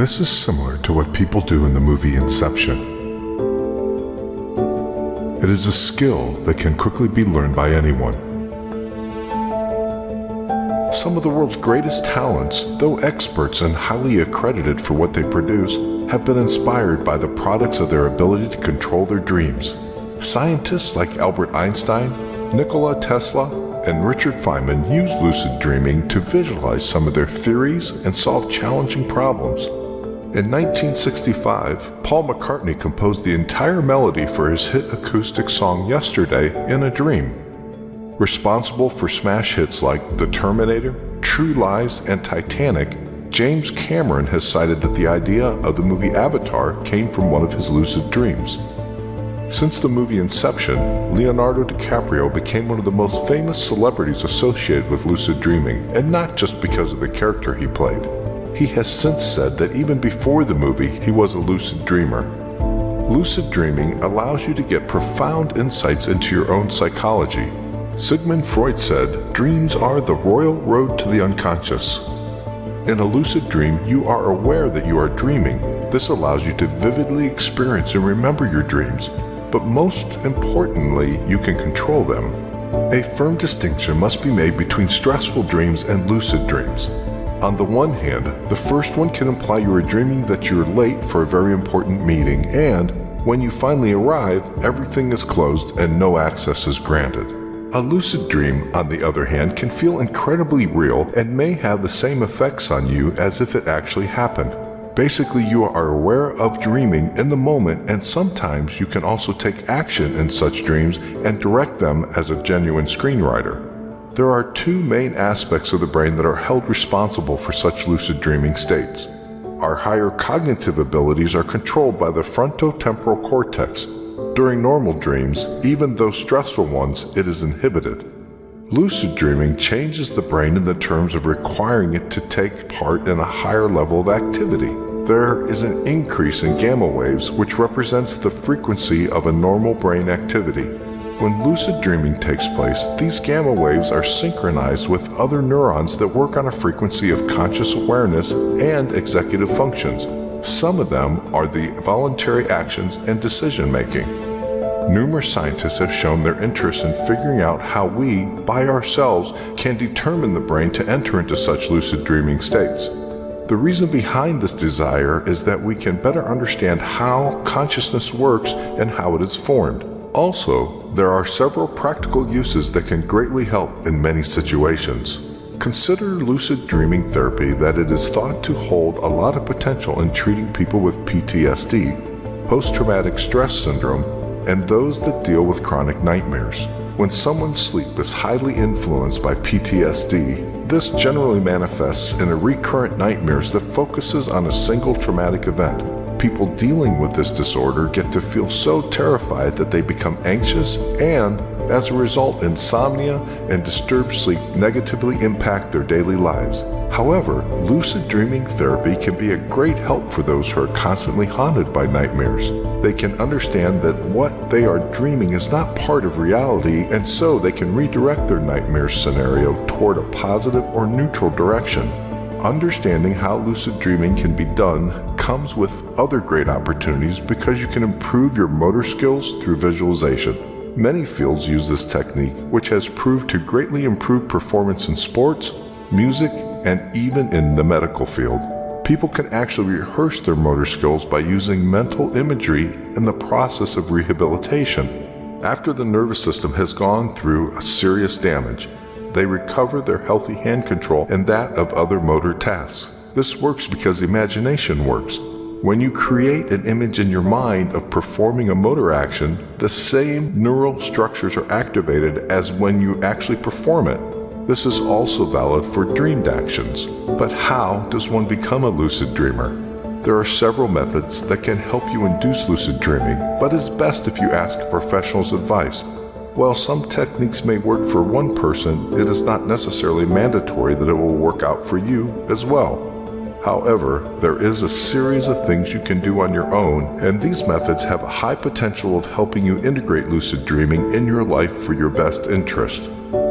This is similar to what people do in the movie Inception. It is a skill that can quickly be learned by anyone. Some of the world's greatest talents, though experts and highly accredited for what they produce, have been inspired by the products of their ability to control their dreams. Scientists like Albert Einstein, Nikola Tesla, and Richard Feynman used lucid dreaming to visualize some of their theories and solve challenging problems. In 1965, Paul McCartney composed the entire melody for his hit acoustic song Yesterday in a Dream. Responsible for smash hits like The Terminator, True Lies, and Titanic, James Cameron has cited that the idea of the movie Avatar came from one of his lucid dreams. Since the movie Inception, Leonardo DiCaprio became one of the most famous celebrities associated with lucid dreaming, and not just because of the character he played. He has since said that even before the movie, he was a lucid dreamer. Lucid dreaming allows you to get profound insights into your own psychology. Sigmund Freud said, "Dreams are the royal road to the unconscious." In a lucid dream, you are aware that you are dreaming. This allows you to vividly experience and remember your dreams, but most importantly, you can control them. A firm distinction must be made between stressful dreams and lucid dreams. On the one hand, the first one can imply you are dreaming that you're late for a very important meeting, and when you finally arrive, everything is closed and no access is granted. A lucid dream, on the other hand, can feel incredibly real and may have the same effects on you as if it actually happened. Basically, you are aware of dreaming in the moment, and sometimes you can also take action in such dreams and direct them as a genuine screenwriter. There are two main aspects of the brain that are held responsible for such lucid dreaming states. Our higher cognitive abilities are controlled by the frontotemporal cortex. During normal dreams, even those stressful ones, it is inhibited. Lucid dreaming changes the brain in the terms of requiring it to take part in a higher level of activity. There is an increase in gamma waves, which represents the frequency of a normal brain activity. When lucid dreaming takes place, these gamma waves are synchronized with other neurons that work on a frequency of conscious awareness and executive functions. Some of them are the voluntary actions and decision-making. Numerous scientists have shown their interest in figuring out how we, by ourselves, can determine the brain to enter into such lucid dreaming states. The reason behind this desire is that we can better understand how consciousness works and how it is formed. Also, there are several practical uses that can greatly help in many situations. Consider lucid dreaming therapy, that it is thought to hold a lot of potential in treating people with PTSD, post-traumatic stress syndrome, and those that deal with chronic nightmares. When someone's sleep is highly influenced by PTSD, this generally manifests in a recurrent nightmares that focuses on a single traumatic event. People dealing with this disorder get to feel so terrified that they become anxious, and as a result, insomnia and disturbed sleep negatively impact their daily lives. However, lucid dreaming therapy can be a great help for those who are constantly haunted by nightmares. They can understand that what they are dreaming is not part of reality, and so they can redirect their nightmare scenario toward a positive or neutral direction. Understanding how lucid dreaming can be done comes with other great opportunities because you can improve your motor skills through visualization. Many fields use this technique, which has proved to greatly improve performance in sports, music, and even in the medical field. People can actually rehearse their motor skills by using mental imagery in the process of rehabilitation. After the nervous system has gone through a serious damage, they recover their healthy hand control and that of other motor tasks. This works because imagination works. When you create an image in your mind of performing a motor action, the same neural structures are activated as when you actually perform it. This is also valid for dreamed actions. But how does one become a lucid dreamer? There are several methods that can help you induce lucid dreaming, but it's best if you ask a professional's advice. While some techniques may work for one person, it is not necessarily mandatory that it will work out for you as well. However, there is a series of things you can do on your own, and these methods have a high potential of helping you integrate lucid dreaming in your life for your best interest.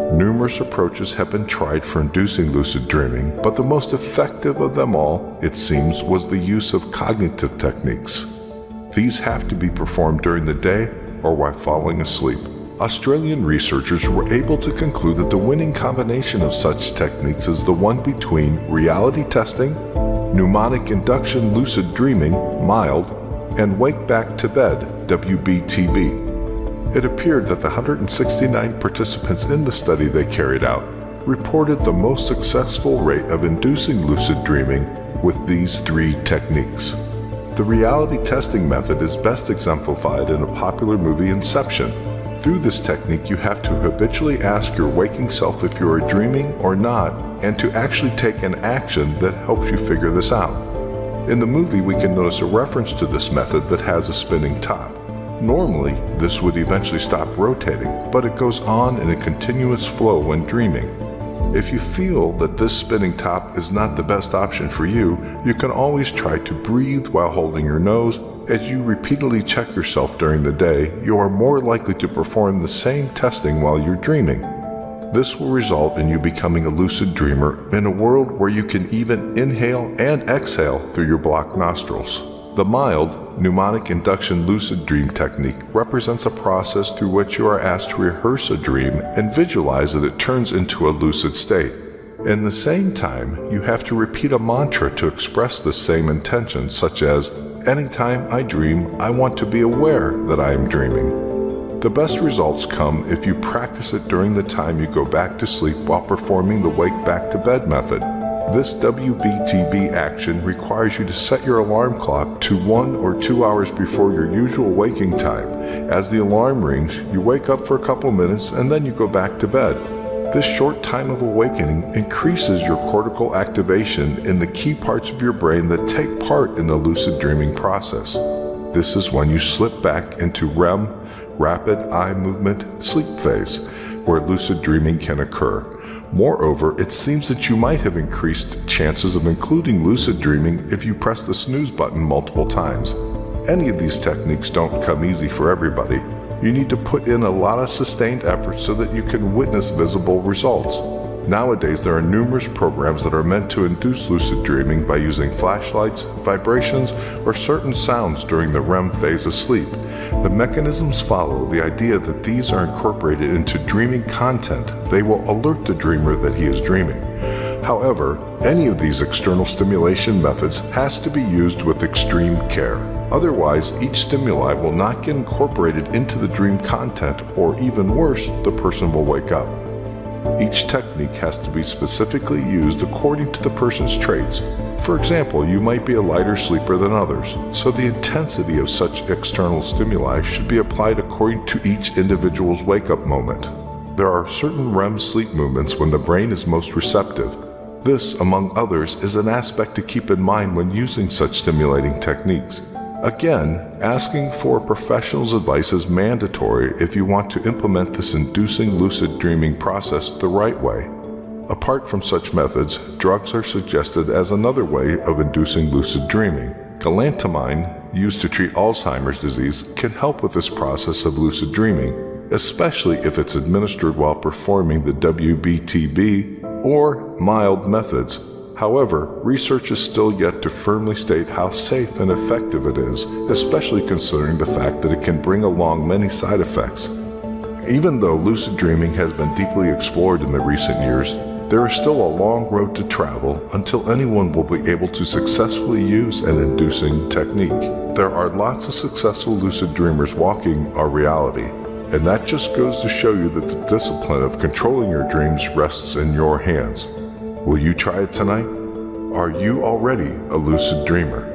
Numerous approaches have been tried for inducing lucid dreaming, but the most effective of them all, it seems, was the use of cognitive techniques. These have to be performed during the day or while falling asleep. Australian researchers were able to conclude that the winning combination of such techniques is the one between reality testing, mnemonic induction lucid dreaming, mild, and wake back to bed, WBTB. It appeared that the 169 participants in the study they carried out reported the most successful rate of inducing lucid dreaming with these three techniques. The reality testing method is best exemplified in a popular movie, Inception. Through this technique, you have to habitually ask your waking self if you are dreaming or not, and to actually take an action that helps you figure this out. In the movie, we can notice a reference to this method that has a spinning top. Normally, this would eventually stop rotating, but it goes on in a continuous flow when dreaming. If you feel that this spinning top is not the best option for you, you can always try to breathe while holding your nose. As you repeatedly check yourself during the day, you are more likely to perform the same testing while you're dreaming. This will result in you becoming a lucid dreamer in a world where you can even inhale and exhale through your blocked nostrils. The mild, mnemonic induction lucid dream technique represents a process through which you are asked to rehearse a dream and visualize that it turns into a lucid state. In the same time, you have to repeat a mantra to express the same intention, such as, "Anytime I dream, I want to be aware that I am dreaming." The best results come if you practice it during the time you go back to sleep while performing the wake back to bed method. This WBTB action requires you to set your alarm clock to 1 or 2 hours before your usual waking time. As the alarm rings, you wake up for a couple minutes and then you go back to bed. This short time of awakening increases your cortical activation in the key parts of your brain that take part in the lucid dreaming process. This is when you slip back into REM, rapid eye movement, sleep phase, where lucid dreaming can occur. Moreover, it seems that you might have increased chances of including lucid dreaming if you press the snooze button multiple times. Any of these techniques don't come easy for everybody. You need to put in a lot of sustained effort so that you can witness visible results. Nowadays, there are numerous programs that are meant to induce lucid dreaming by using flashlights, vibrations, or certain sounds during the REM phase of sleep. The mechanisms follow the idea that these are incorporated into dreaming content. They will alert the dreamer that he is dreaming. However, any of these external stimulation methods has to be used with extreme care. Otherwise, each stimuli will not get incorporated into the dream content, or even worse, the person will wake up. Each technique has to be specifically used according to the person's traits. For example, you might be a lighter sleeper than others, so the intensity of such external stimuli should be applied according to each individual's wake-up moment. There are certain REM sleep movements when the brain is most receptive. This, among others, is an aspect to keep in mind when using such stimulating techniques. Again, asking for a professional's advice is mandatory if you want to implement this inducing lucid dreaming process the right way. Apart from such methods, drugs are suggested as another way of inducing lucid dreaming. Galantamine, used to treat Alzheimer's disease, can help with this process of lucid dreaming, especially if it's administered while performing the WBTB or mild methods. However, research is still yet to firmly state how safe and effective it is, especially considering the fact that it can bring along many side effects. Even though lucid dreaming has been deeply explored in the recent years, there is still a long road to travel until anyone will be able to successfully use an inducing technique. There are lots of successful lucid dreamers walking our reality, and that just goes to show you that the discipline of controlling your dreams rests in your hands. Will you try it tonight? Are you already a lucid dreamer?